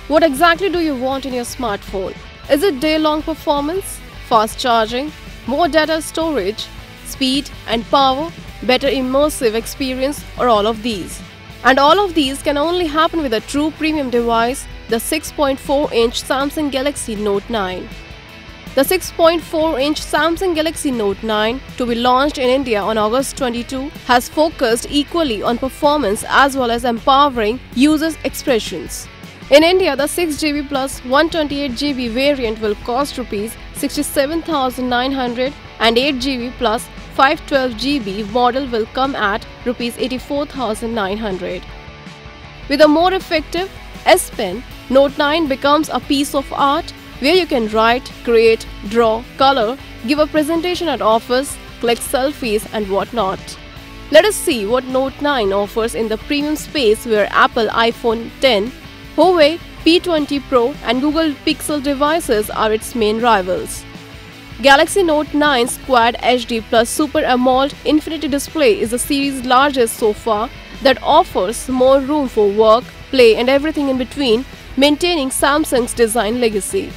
What exactly do you want in your smartphone? Is it day-long performance, fast charging, more data storage, speed and power, better immersive experience, or all of these? And all of these can only happen with a true premium device, the 6.4-inch Samsung Galaxy Note 9. The 6.4-inch Samsung Galaxy Note 9, to be launched in India on August 22, has focused equally on performance as well as empowering users' expressions. In India, the 6GB plus 128GB variant will cost Rs 67,900 and 8GB plus 512GB model will come at Rs 84,900. With a more effective S Pen, Note 9 becomes a piece of art where you can write, create, draw, color, give a presentation at office, click selfies and whatnot. Let us see what Note 9 offers in the premium space where Apple iPhone X, Huawei P20 Pro and Google Pixel devices are its main rivals. Galaxy Note 9's Quad HD Plus Super AMOLED Infinity display is the series' largest so far that offers more room for work, play and everything in between, maintaining Samsung's design legacy.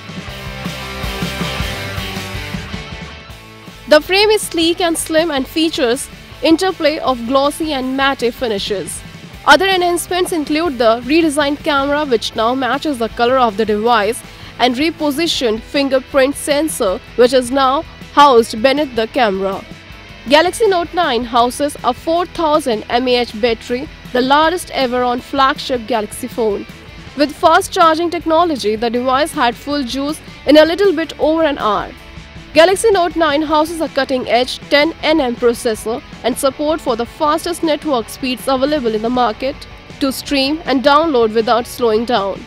The frame is sleek and slim and features interplay of glossy and matte finishes. Other enhancements include the redesigned camera, which now matches the color of the device, and repositioned fingerprint sensor, which is now housed beneath the camera. Galaxy Note 9 houses a 4000 mAh battery, the largest ever on flagship Galaxy phone. With fast charging technology, the device had full juice in a little bit over an hour. Galaxy Note 9 houses a cutting-edge 10nm processor and support for the fastest network speeds available in the market to stream and download without slowing down.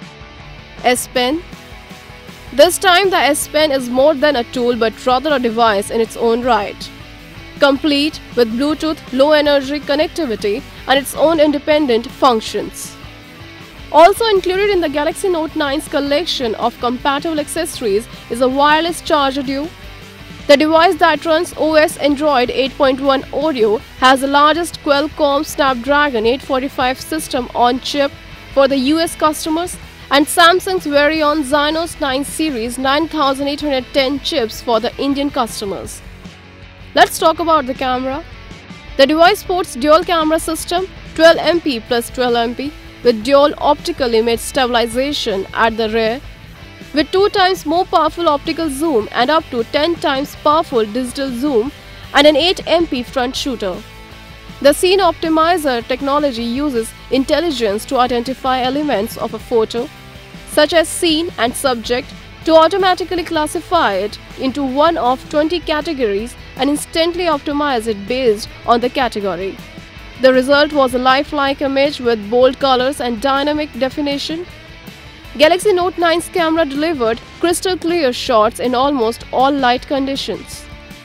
S Pen. This time the S Pen is more than a tool but rather a device in its own right. Complete with Bluetooth low energy connectivity and its own independent functions. Also included in the Galaxy Note 9's collection of compatible accessories is a wireless charger duo. The device that runs OS Android 8.1 Oreo has the largest Qualcomm Snapdragon 845 system on chip for the US customers and Samsung's very own Exynos 9 series 9810 chips for the Indian customers. Let's talk about the camera. The device sports dual camera system 12MP plus 12MP with dual optical image stabilization at the rear, with 2 times more powerful optical zoom and up to 10 times powerful digital zoom and an 8MP front shooter. The Scene Optimizer technology uses intelligence to identify elements of a photo, such as scene and subject, to automatically classify it into one of 20 categories and instantly optimize it based on the category. The result was a lifelike image with bold colors and dynamic definition. Galaxy Note 9's camera delivered crystal clear shots in almost all light conditions.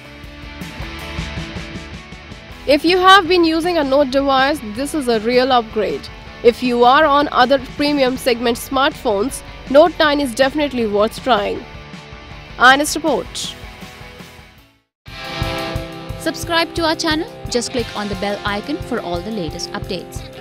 If you have been using a Note device, this is a real upgrade. If you are on other premium segment smartphones, Note 9 is definitely worth trying. Honest report. Subscribe to our channel. Just click on the bell icon for all the latest updates.